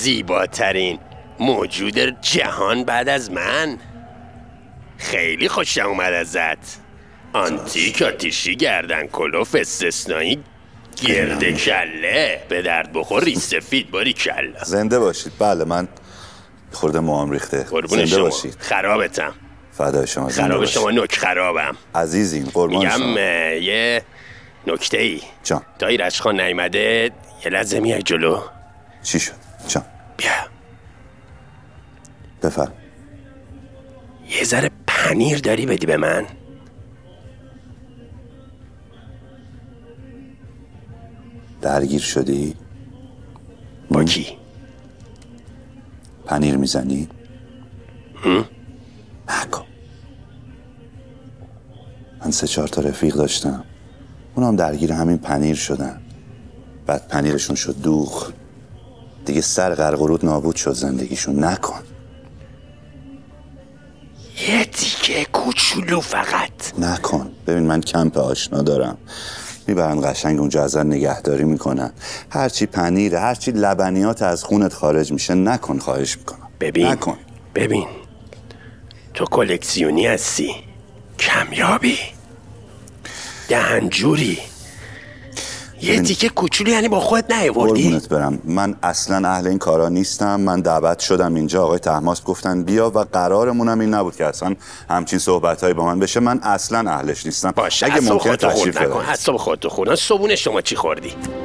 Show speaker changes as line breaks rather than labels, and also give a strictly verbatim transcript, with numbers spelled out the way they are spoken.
زیباترین موجود جهان بعد از من. خیلی خوشم اومد ازت. آنتیک، آتیشی، گردن کلوف، استثنایی، گرده کله، به درد بخور، ریش سفید، باری کله.
زنده باشید. بله من خورده موام ریخته.
قربون شما. باشید. خرابتم.
فدای شما.
خراب شما. نک خرابم
عزیزین. قربان شما.
میگم یه نکته ای
جان.
تا ایرج خان نیومده یه لحظه میای جلو.
چی شد؟ جان
بیا
بفرم.
یه ذره پنیر داری بدی به من؟
درگیر شدی؟
با کی؟
پنیر میزنی؟
هم؟
نکن. من سه چهار تا رفیق داشتم، اونم درگیر همین پنیر شدن. بعد پنیرشون شد دوغ، دیگه سر غرقرود نابود شد زندگیشون. نکن.
یه تیکه کوچولو فقط
نکن. ببین من کمپ آشنا دارم، میبرن قشنگ اونجا ازت نگهداری میکنن. هرچی پنیر، هرچی لبنیات از خونت خارج میشه نکن، خواهش میکنم.
ببین
نکن.
ببین تو کلکسیونی هستی، کمیابی، دهنجوری، یه تیکه کوچولو یعنی با خودت نیاوردی؟
قربونت برم، من اصلا اهل این کارا نیستم. من دعوت شدم اینجا، آقای طهماسب گفتن بیا و قرارمونم این نبود که اصلا همچین صحبتایی با من بشه. من اصلا اهلش نیستم.
باشه،
اگه ممکنه تشریف
نکن. حساب خودتو خورد. صبحونه شما چی خوردی؟